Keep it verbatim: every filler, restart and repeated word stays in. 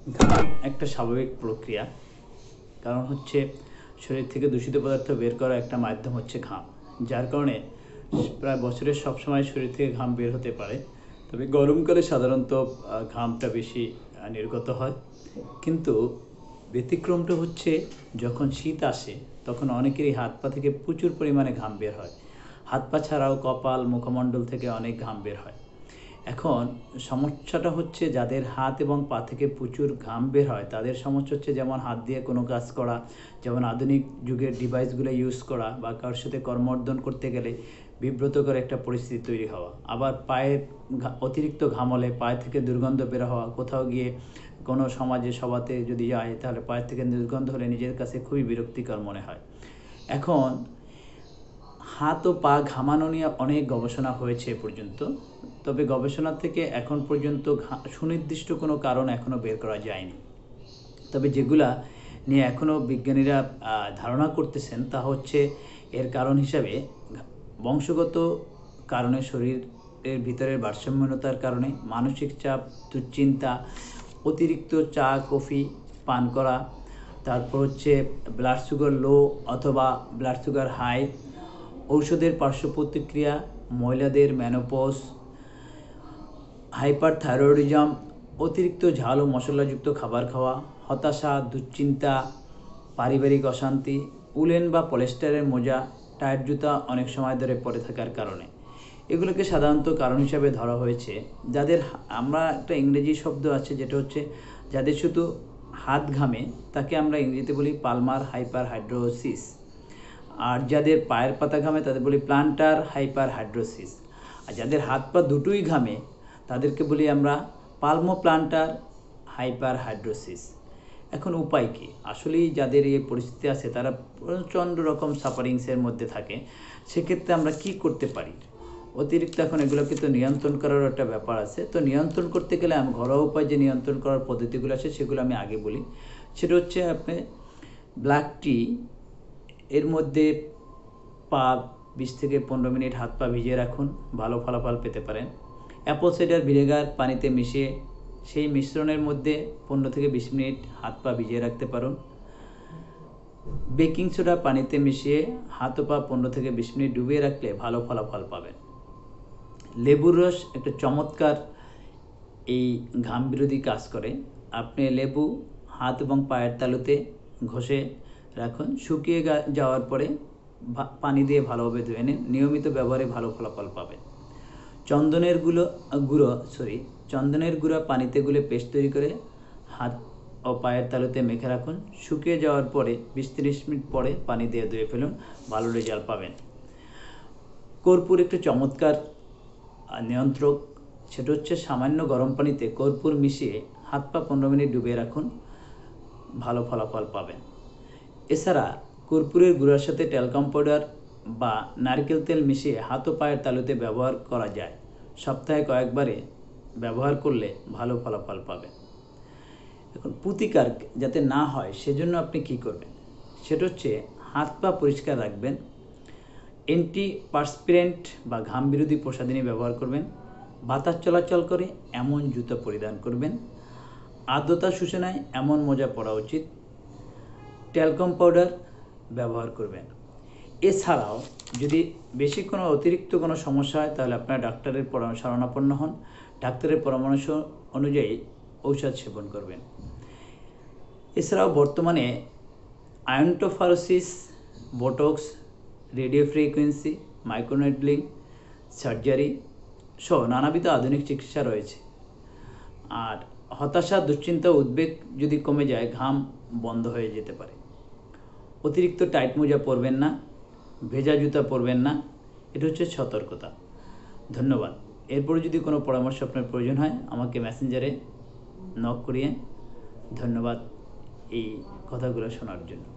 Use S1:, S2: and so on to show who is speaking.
S1: ঘাম একটা স্বাভাবিক প্রক্রিয়া। কারণ হচ্ছে শরীর থেকে দূষিত পদার্থ বের করার একটা মাধ্যম হচ্ছে ঘাম, যার কারণে প্রায় বছরের সবসময় শরীর থেকে ঘাম বের হতে পারে। তবে গরমকালে সাধারণত ঘামটা বেশি নির্গত হয়। কিন্তু ব্যতিক্রমটা হচ্ছে যখন শীত আসে তখন অনেকেরই হাত পা থেকে প্রচুর পরিমাণে ঘাম বের হয়। হাত পা ছাড়াও কপাল, মুখমণ্ডল থেকে অনেক ঘাম বের হয়। এখন সমস্যাটা হচ্ছে যাদের হাত এবং পা থেকে প্রচুর ঘাম বের হয় তাদের সমস্যা হচ্ছে যেমন হাত দিয়ে কোনো কাজ করা, যেমন আধুনিক যুগের ডিভাইসগুলো ইউজ করা বা কারোর সাথে কর্মর্দন করতে গেলে বিব্রতকর একটা পরিস্থিতি তৈরি হওয়া। আবার পায়ে অতিরিক্ত ঘাম হলে পায়ে থেকে দুর্গন্ধ বের হওয়া, কোথাও গিয়ে কোনো সমাজে সভাতে যদি যায় তাহলে পায়ের থেকে দুর্গন্ধ হলে নিজের কাছে খুবই বিরক্তিকর মনে হয়। এখন হাত ও পা ঘামানো নিয়ে অনেক গবেষণা হয়েছে এ পর্যন্ত। তবে গবেষণা থেকে এখন পর্যন্ত সুনির্দিষ্ট কোনো কারণ এখনও বের করা যায়নি। তবে যেগুলা নিয়ে এখনও বিজ্ঞানীরা ধারণা করতেছেন তা হচ্ছে এর কারণ হিসাবে বংশগত কারণে, শরীরের ভিতরের ভারসাম্যহীনতার কারণে, মানসিক চাপ, দুশ্চিন্তা, অতিরিক্ত চা কফি পান করা, তারপর হচ্ছে ব্লাড সুগার লো অথবা ব্লাড সুগার হাই, ঔষধের পার্শ্ব প্রতিক্রিয়া, মহিলাদের মেনোপজ, হাইপারথাইরয়েডিজম, অতিরিক্ত ঝাল ও মশলাযুক্ত খাবার খাওয়া, হতাশা, দুশ্চিন্তা, পারিবারিক অশান্তি, উলেন বা পলিস্টারের মোজা, টায়ার জুতা অনেক সময় ধরে পরে থাকার কারণে। এগুলোকে সাধারণত কারণ হিসাবে ধরা হয়েছে। যাদের আমরা একটা ইংরেজি শব্দ আছে যেটা হচ্ছে যাদের শুধু হাত ঘামে তাকে আমরা ইংরেজিতে বলি পালমার হাইপার হাইড্রোসিস, আর যাদের পায়ের পাতা ঘামে তাদের বলি প্লান্টার হাইপার হাইড্রোসিস, আর যাদের হাত পা দুটোই ঘামে তাদেরকে বলি আমরা পালমো প্লান্টার হাইপার হাইড্রোসিস। এখন উপায় কী? আসলেই যাদের এই পরিস্থিতি আছে তারা প্রচণ্ড রকম সাফারিংসের মধ্যে থাকে, সেক্ষেত্রে আমরা কি করতে পারি? অতিরিক্ত এখন এগুলোকে তো নিয়ন্ত্রণ করার একটা ব্যাপার আছে। তো নিয়ন্ত্রণ করতে গেলে আমি ঘরোয়া উপায় যে নিয়ন্ত্রণ করার পদ্ধতিগুলো আছে সেগুলো আমি আগে বলি। সেটা হচ্ছে আপনি ব্ল্যাক টি এর মধ্যে পা বিশ থেকে পনেরো মিনিট হাত পা ভিজিয়ে রাখুন, ভালো ফলাফল পেতে পারেন। অ্যাপল সাইডার ভিনেগার পানিতে মিশিয়ে সেই মিশ্রণের মধ্যে পনেরো থেকে বিশ মিনিট হাত পা ভিজিয়ে রাখতে পারুন। বেকিং সোডা পানিতে মিশিয়ে হাত ও পা পনেরো থেকে বিশ মিনিট ডুবিয়ে রাখলে ভালো ফলাফল পাবেন। লেবুর রস একটা চমৎকার এই ঘাম বিরোধী কাজ করে। আপনি লেবু হাত এবং পায়ের তালুতে ঘষে রাখুন, শুকিয়ে যাওয়ার পরে পানি দিয়ে ভালোভাবে ধুয়ে নিন। নিয়মিত ব্যবহারে ভালো ফলাফল পাবেন। চন্দনের গুঁড়ো গুঁড়ো সরি চন্দনের গুঁড়া পানিতে গুলে পেস্ট তৈরি করে হাত ও পায়ের তালুতে মেখে রাখুন। শুকিয়ে যাওয়ার পরে বিশ তিরিশ মিনিট পরে পানি দিয়ে ধুয়ে ফেলুন, ভালো রেজাল্ট পাবেন। কর্পূর একটু চমৎকার নিয়ন্ত্রক, সেটা হচ্ছে সামান্য গরম পানিতে কর্পূর মিশিয়ে হাত পা পনেরো মিনিট ডুবিয়ে রাখুন, ভালো ফলাফল পাবেন। এছাড়া কর্পূরের গুঁড়ার সাথে ট্যালকাম পাউডার বা নারকেল তেল মিশিয়ে হাত ও পায়ের তালুতে ব্যবহার করা যায়। সপ্তাহে কয়েকবারে ব্যবহার করলে ভালো ফলাফল পাবেন। এখন প্রতিকার যাতে না হয় সেজন্য আপনি কি করবেন? সেটা হচ্ছে হাত পা পরিষ্কার রাখবেন, অ্যান্টিপারস্পিরেন্ট বা ঘাম বিরোধী প্রসাধনী ব্যবহার করবেন, বাতাস চলাচল করে এমন জুতো পরিধান করবেন, আর্দ্রতা শুষে নেয় এমন মোজা পরা উচিত, ট্যালকাম পাউডার ব্যবহার করবেন। এছাড়াও যদি বেশি কোনো অতিরিক্ত কোনো সমস্যা হয় তাহলে আপনার ডাক্তারের শরণাপন্ন হন, ডাক্তারের পরামর্শ অনুযায়ী ঔষধ সেবন করবেন। এছাড়াও বর্তমানে iontophoresis, Botox, radio frequency, microneedling, surgery সহ নানাবিধ আধুনিক চিকিৎসা রয়েছে। আর হতাশা, দুশ্চিন্তা, উদ্বেগ যদি কমে যায় ঘাম বন্ধ হয়ে যেতে পারে। অতিরিক্ত টাইট মোজা পরবেন না, ভেজা জুতা পরবেন না, এটা হচ্ছে সতর্কতা। ধন্যবাদ। এরপরে যদি কোনো পরামর্শ আপনার প্রয়োজন হয় আমাকে মেসেঞ্জারে নক করিয়ে। ধন্যবাদ এই কথাগুলো শোনার জন্য।